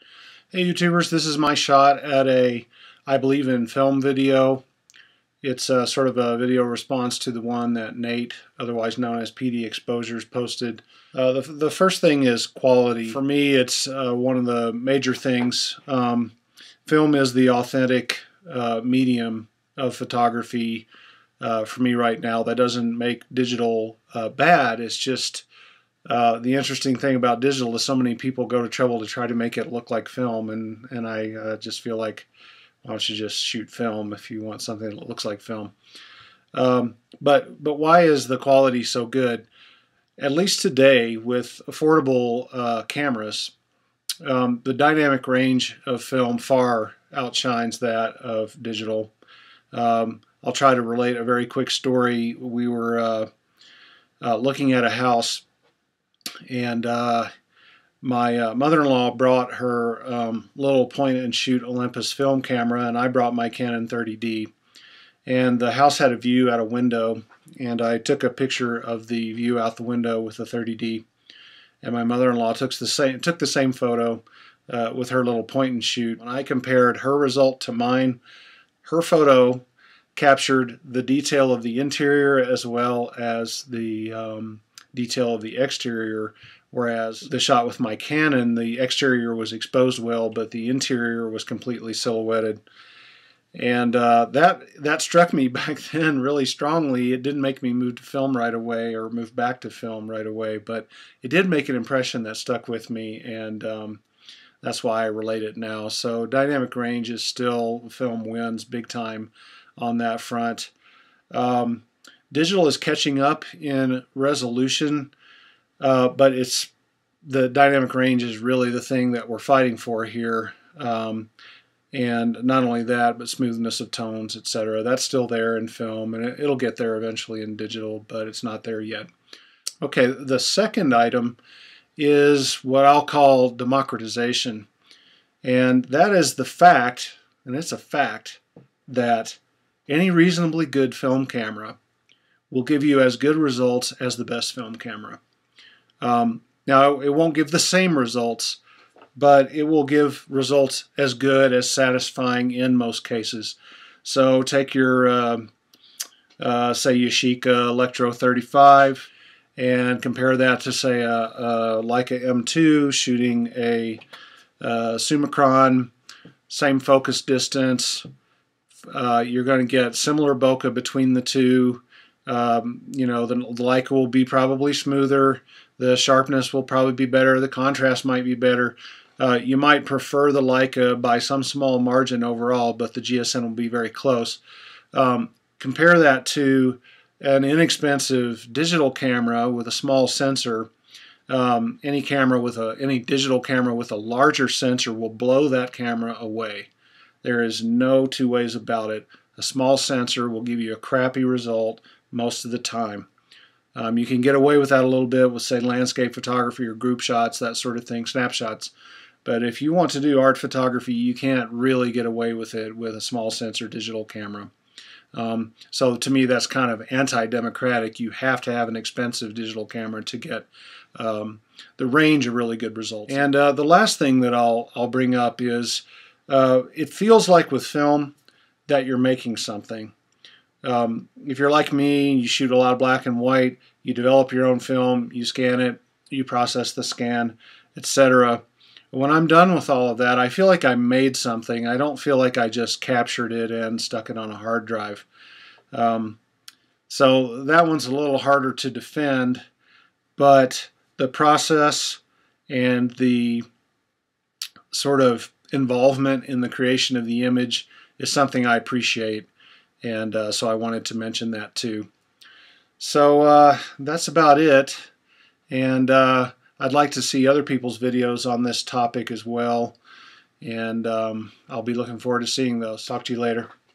Hey YouTubers, this is my shot at a I Believe in Film video. It's sort of a video response to the one that Nate, otherwise known as pdexposures, posted. The first thing is quality. For me, it's one of the major things. Film is the authentic medium of photography for me right now. That doesn't make digital bad. It's just the interesting thing about digital is so many people go to trouble to try to make it look like film, and I just feel like, why don't you just shoot film if you want something that looks like film? But why is the quality so good? At least today, with affordable cameras, the dynamic range of film far outshines that of digital. I'll try to relate a very quick story. We were looking at a house, and my mother-in-law brought her little point-and-shoot Olympus film camera, and I brought my Canon 30D. And the house had a view out a window, and I took a picture of the view out the window with the 30D. And my mother-in-law took the same photo with her little point-and-shoot. When I compared her result to mine, her photo captured the detail of the interior as well as the detail of the exterior, whereas the shot with my Canon, the exterior was exposed well, but the interior was completely silhouetted. And that struck me back then really strongly. It didn't make me move to film right away or move back to film right away, but it did make an impression that stuck with me, and that's why I relate it now. So dynamic range is still, film wins big time on that front. Digital is catching up in resolution, but the dynamic range is really the thing that we're fighting for here. And not only that, but smoothness of tones, etc. That's still there in film, and it'll get there eventually in digital, but it's not there yet. Okay, the second item is what I'll call democratization. And that is the fact, and it's a fact, that any reasonably good film camera will give you as good results as the best film camera. Now, it won't give the same results, but it will give results as good, as satisfying in most cases. So take your, say, Yashica Electro 35 and compare that to, say, a Leica M2 shooting a Summicron, same focus distance. You're going to get similar bokeh between the two. You know, the Leica will be probably smoother, the sharpness will probably be better, the contrast might be better. You might prefer the Leica by some small margin overall, but the GSM will be very close. Compare that to an inexpensive digital camera with a small sensor. Any digital camera with a larger sensor will blow that camera away. There is no two ways about it. A small sensor will give you a crappy result most of the time. You can get away with that a little bit with, say, landscape photography or group shots, that sort of thing, snapshots. But if you want to do art photography, you can't really get away with it with a small sensor digital camera. So to me, that's kind of anti-democratic. You have to have an expensive digital camera to get the range of really good results. And the last thing that I'll bring up is it feels like with film that you're making something. If you're like me, you shoot a lot of black and white, you develop your own film, you scan it, you process the scan, etc. When I'm done with all of that, I feel like I made something. I don't feel like I just captured it and stuck it on a hard drive. So that one's a little harder to defend, but the process and the sort of involvement in the creation of the image is something I appreciate, and so I wanted to mention that too. So that's about it, and I'd like to see other people's videos on this topic as well, and I'll be looking forward to seeing those. Talk to you later.